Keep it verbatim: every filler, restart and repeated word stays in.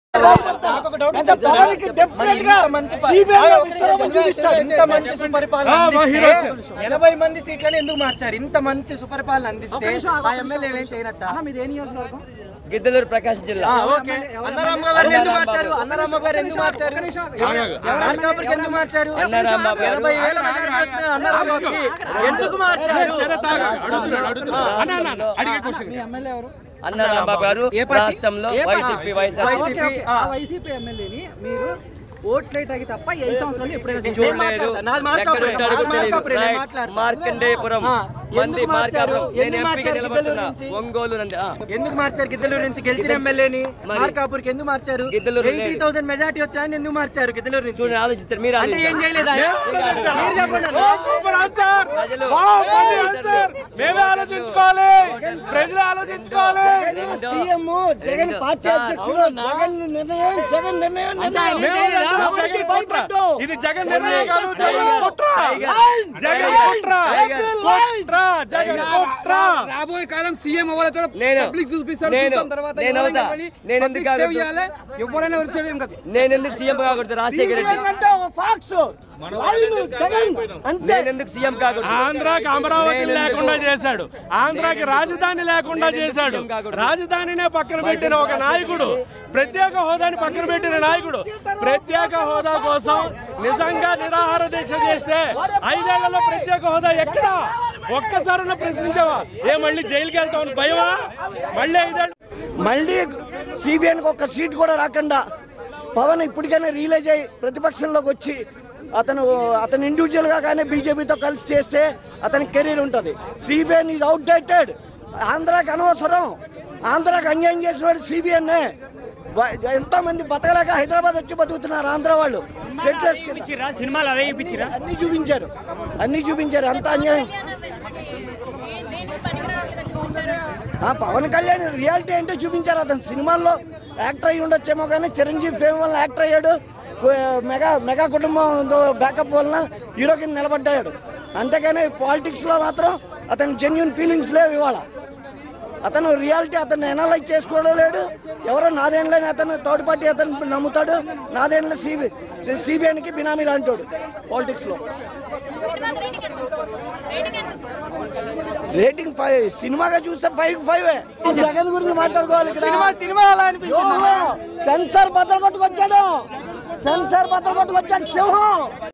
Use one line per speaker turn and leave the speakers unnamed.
ఎనభై మంది సీట్లను ఎందుకు మార్చారు? ఇంత మంచి సుపరిపాలన అందిస్తే ఆ ఎమ్మెల్యేలు ఏం చేయనట్ట?
గిద్దలూరు ప్రకాశం జిల్లా.
అన్నారామ గారు ఎందుకు మార్చారు? అన్నారామ గారు ఎందుకు మార్చారు? మార్కాపురికి ఎందుకు మార్చారు? ఎనభై వేల మెజారిటీ వచ్చిన అన్నారామకి ఎందుకు మార్చారు?
అన్నారామ గారు రాష్ట్రంలో వైసీపీ
వైసీపీ ఎమ్మెల్యేని మీరు ఓట్లేటాకి తప్ప ఐదు సంవత్సరాలు ఎప్పుడైనా
చూడలేదు. మార్కండేయపురం మంది మార్కాపురం ఒంగోలు
ఎందుకు మార్చారు? గిద్దలూరు నుంచి గెలిచిన ఎమ్మెల్యేని మార్కాపురికి ఎందుకు మార్చారు?
గిద్దలూరు
ఎయిటీ థౌసండ్ మెజార్టీ వచ్చాయని ఎందుకు మార్చారు? గిద్దలూరు నుంచి
చూడండి, ఆలోచించారు మీరు.
అంటే ఏం చేయలేదా?
మేమే ఆలోచించుకోవాలి, ప్రజలు ఆలోచించుకోవాలి.
సీఎం జగన్ పార్టీ అధ్యక్షుడు జగన్ నిర్ణయం జగన్ నిర్ణయం
ఇది జగన్ నిర్ణయం కాదు, జగన్ కుట్ర, జగన్ కుట్ర, కుట్ర, జగన్ కుట్ర.
రాబోయే కాలం సీఎం అవ్వాలి, పబ్లిక్ చూపిస్తారు. తర్వాత ఎవరైనా వచ్చాడు ఏం కాదు.
నేను ఎందుకు సీఎం కాకూడదు? రాజశేఖర రెడ్డి నేనెందుకు సీఎం కాకూడదు?
ఆంధ్రాకి అమరావతి లేకుండా చేశాడు, ఆంధ్రాకి రాజధాని లేకుండా చేశాడు, రాజధానినే పక్కన పెట్టిన ఒక నాయకుడు, ప్రత్యేక హోదాని పక్కన పెట్టిన నాయకుడు. ప్రత్యేక హోదా కోసం నిజంగా నిరాహార దీక్ష చేస్తే ఐదేళ్లలో ప్రత్యేక హోదా ఎక్కడా? ఒక్కసారి ప్రశ్నించావా? ఏ మళ్ళీ జైలుకి వెళ్తామని భయమా? మళ్ళీ ఐదేళ్ళు
మళ్ళీ సిబిఐకి ఒక్క సీట్ కూడా రాకుండా పవన్ ఇప్పటికైనా రియలైజ్ అయ్యి ప్రతిపక్షంలోకి వచ్చి అతను అతను ఇండివిజువల్గా కానీ బీజేపీతో కలిసి చేస్తే అతని కెరీర్ ఉంటుంది. CBN is outdated. ఆంధ్రాకి అనవసరం. ఆంధ్రాకి అన్యాయం చేసిన వాడు సిబిఎన్ఏ. ఎంతో మంది బతకలేక హైదరాబాద్ వచ్చి బతుకుతున్నారు ఆంధ్ర వాళ్ళు.
సినిమాలు అవే చూపించారా?
అన్ని చూపించారు, అన్ని చూపించారు. అంత అన్యాయం. పవన్ కళ్యాణ్ రియాలిటీ ఏంటో చూపించారు. అతను సినిమాల్లో యాక్టర్ అయ్యి ఉండొచ్చేమో కానీ చిరంజీవి ఫేమ్ వల్ల యాక్టర్ అయ్యాడు. మెగా మెగా కుటుంబం బ్యాకప్ వలన హీరో కింద నిలబడ్డాడు. అంతేగాని పాలిటిక్స్లో మాత్రం అతని జెన్యున్ ఫీలింగ్స్ లేవు. ఇవాళ అతను రియాలిటీ అతను ఎనలైజ్ చేసుకోవడం లేడు. ఎవరో నాదేండ్లని అతను థర్డ్ పార్టీ అతను నమ్ముతాడు. నాదేండ్ల సిబి సిబిఐకి బినామీలు అంటాడు పాలిటిక్స్లో. Rating five. సినిమాగా చూస్తే ఫైవ్ ఫైవ్. జగన్ గురించి మాట్లాడుకోవాలి. ఇక్కడ సెన్సార్ బద్దలు కొట్టుకొచ్చాడు, సెన్సార్ బద్దలు కొట్టుకొచ్చాడు సింహం.